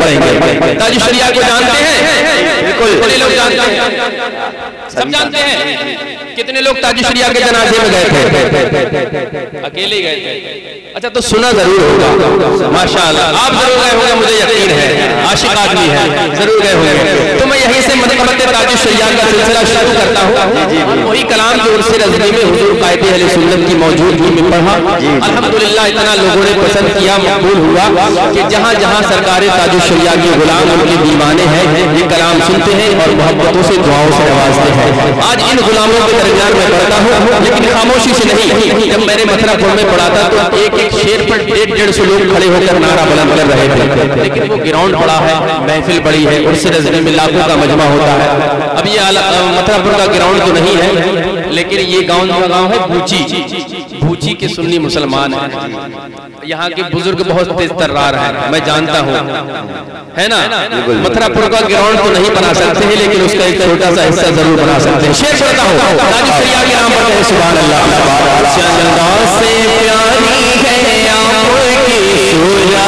पढ़ेंगे। ताज शरिया को जानते हैं? बिल्कुल लोग जानते हैं, सब जानते हैं। कितने लोग ताज शरिया के जनाजे में गए थे? अकेले गए थे। अच्छा, तो सुना जरूर होगा माशाअल्लाह। आप जरूर गए होंगे, मुझे यकीन है, आशिक आदमी है, जरूर गए होंगे। तो मैं यहीं से मनक़बत ताज शरिया का सिलसिला शुरू करता हूँ। वही कलाम जो उर्स रज़वी में हुज़ूर क़ाइद अहले सुन्नत की मौजूदगी में पढ़ा, अल्हम्दुलिल्लाह इतना लोगों ने पसंद किया, मकबूल हुआ कि जहाँ जहाँ सरकार ताज शरिया के गुलाम, उनके दीवाने हैं, ये कलाम सुनते हैं और मोहब्बतों से दुआओं से नवाजते हैं। आज इन गुलामों के दरमियान में पढ़ता हूँ, लेकिन खामोशी से नहीं। जब मैंने मथुरापुर में पढ़ा था तो एक शेर पर 150 लोग खड़े होकर नारा बुलंद कर रहे थे, लेकिन वो ग्राउंड बड़ा है, महफिल बड़ी है, उर्स रज़वी में लाखों का मजमा होता है। अब ये मथुरापुर का ग्राउंड तो नहीं है, लेकिन ये गांव है भूची के सुन्नी मुसलमान हैं। यहाँ के बुजुर्ग बहुत तेज तर्रार हैं, मैं जानता हूँ, है ना। मथुरापुर का ग्राउंड तो नहीं बना सकते हैं, लेकिन उसका एक छोटा सा हिस्सा जरूर बना सकते हैं। शेर पढ़ता हूँ, ताज शरिया के नाम पर सुभान अल्लाह। चंदा से प्यारी है आपकी सूरत,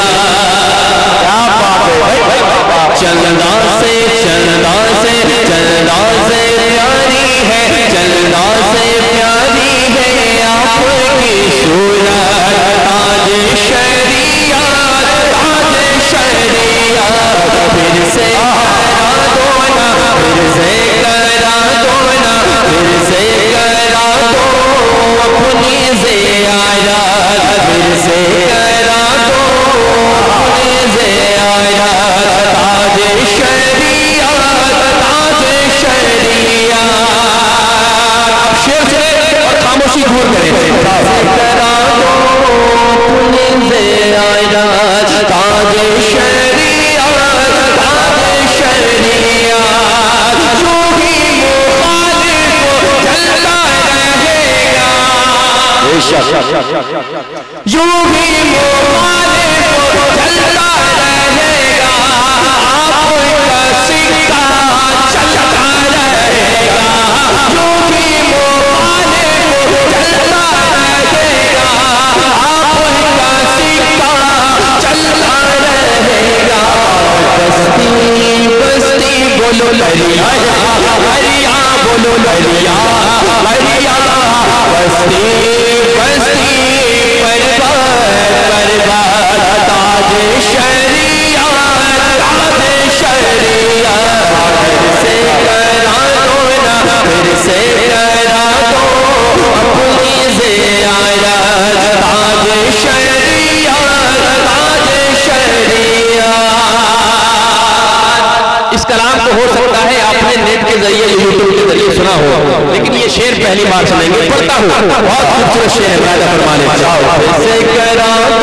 चंदा से प्यारी है, चंदा से प्यारी है आपकी सूरत। ताज शरिया फिर से करा दो ना, फिर से करा दो ना, फिर से करा दो अपनी ज़ियारत, फिर से करा दो अपनी ज़ियारत। ताज शरिया, ताज शरिया। अब शेर से और खामोशी दूर करें। करा दो अपनी ज़ियारत, ताज शरिया, ताज शरिया। जो भी मुखालिफ को जलता रहेगा, जो भी मुखालिफ को जलता रहेगा, आपका सिक्का चलता रहेगा। जो भी मुखालिफ को जलता रहेगा, आपका सिक्का चलता रहेगा। बस्ती बस्ती बोलो लरिया, लरिया बोलो लरिया, लरिया। बस्ती बस्ती परवार ताज शरिया, ताज शरिया। फिर से करा दो ना, फिर से करा दो अपनी ज़ियारत। ताज शरिया, ताज शरिया। इस कलाम को हो सकता है आपने नेट के जरिए, यूट्यूब के जरिए सुना हो, लेकिन ये शेर पहली बार सुनेंगे। पढ़ता हूँ, बहुत खूबसूरत शेर है। फिर से करा